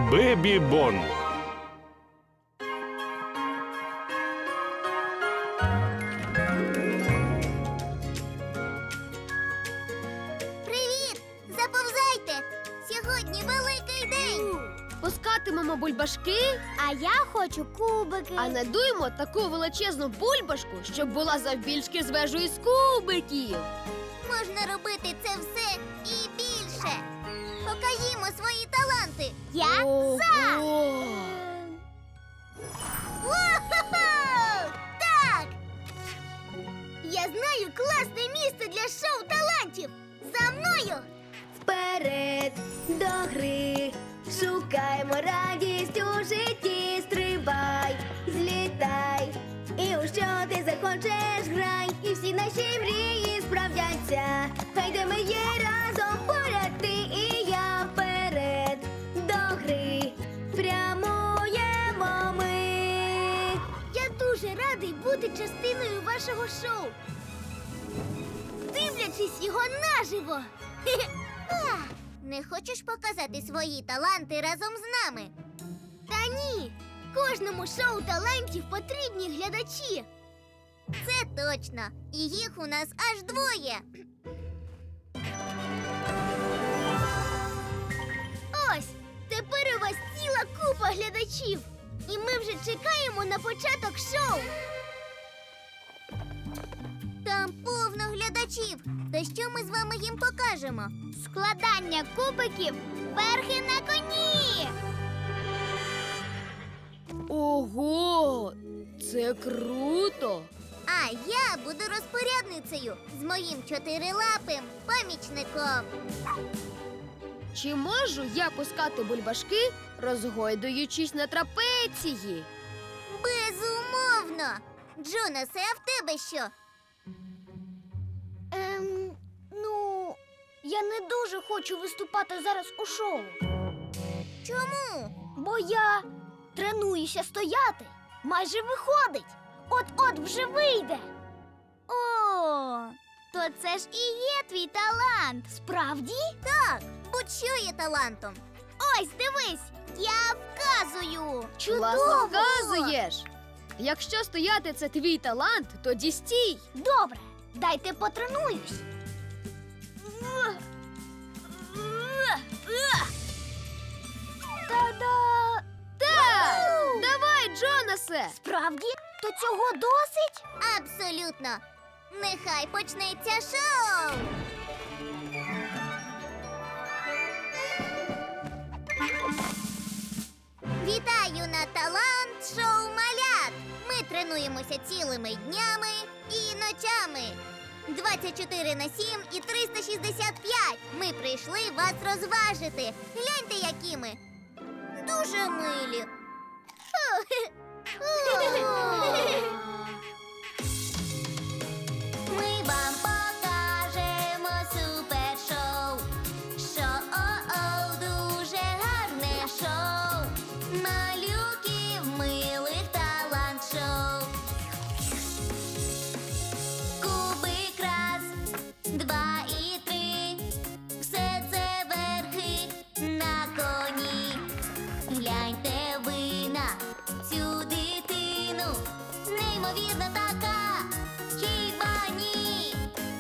Бебі Бон. Привіт! Заповзайте! Сьогодні великий день! Пускатимемо бульбашки, А я хочу кубики. а надуємо таку величезну бульбашку, щоб була завбільшки з вежу із кубиків. Можна робити це все і більше. Покажімо свої таланти. Я за! Ого! О-хо-хо! Так! Я знаю класне місце для шоу талантів. За мною! Вперед до гри, шукаймо радість у житті, стрибай, злітай, і у що ти захочеш грай, і всі наші мрії справдяться. Хай де ми є разом поряд ти і я, вперед до гри, прямуємо ми. Я дуже радий бути частиною вашого шоу. Дивлячись його наживо. А, не хочеш показати свої таланти разом з нами? Та ні. Кожному шоу талантів потрібні глядачі. Це точно. І їх у нас аж двоє. Ось, тепер у вас ціла купа глядачів. І ми вже чекаємо на початок шоу. Там повно глядачів. Та що ми з вами їм покажемо? Складання кубиків верхи на коні. Ого! Це круто! А я буду розпорядницею з моїм чотирилапим помічником. Чи можу я пускати бульбашки, розгойдуючись на трапеції? Безумовно! Джонасе, а в тебе що? Ну, я не дуже хочу виступати зараз у шоу. Чому? Бо я тренуюся стояти. Майже виходить. От-от вже вийде. О, то це ж і є твій талант. Справді? Так, будь-що є талантом. Ось, дивись, я вказую. Класно вказуєш! Якщо стояти це твій талант, тоді стій! Добре, дайте потренуюсь. Та-да! Так! Давай, Джонасе! Справді? То цього досить? Абсолютно. Нехай почнеться шоу. Вітаю на талант-шоу малят! Ми тренуємося цілими днями і ночами. 24/7 і 365. Ми прийшли вас розважити. Гляньте, які ми. Дуже милі. Ми вам покажемо супершоу. Шоу, дуже гарне шоу. Малюків милих талант-шоу. Кубик раз, два і три. Все це верхи на коні. Гляньте ви на цю дитину. Неймовірна така, хіба ні?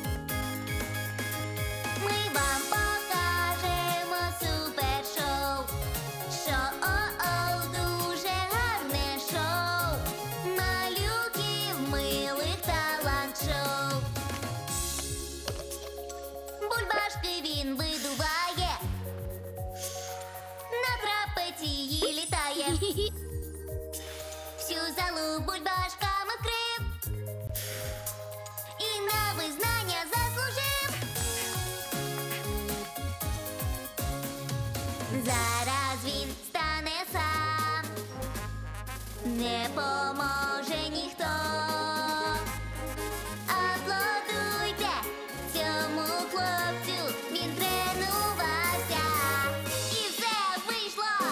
Ми вам покажемо супершоу. Шоу, дуже гарне шоу. Малюків милих талант-шоу. Бульбашки він видуває, на трапеції літає. Всю залу бульбашками вкрив і на визнання заслужив. Зараз він стане сам, не поможе ніхто. Аплодуйте цьому хлопцю, він тренувався і все вийшло.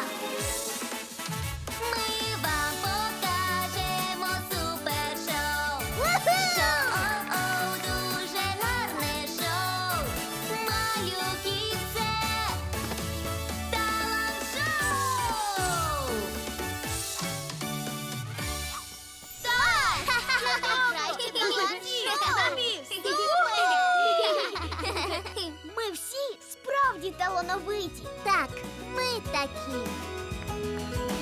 Ми вам покажемо супершоу. Шоу, дуже гарне шоу. Малюки, це талант-шоу. талановиті. Так, ми такі.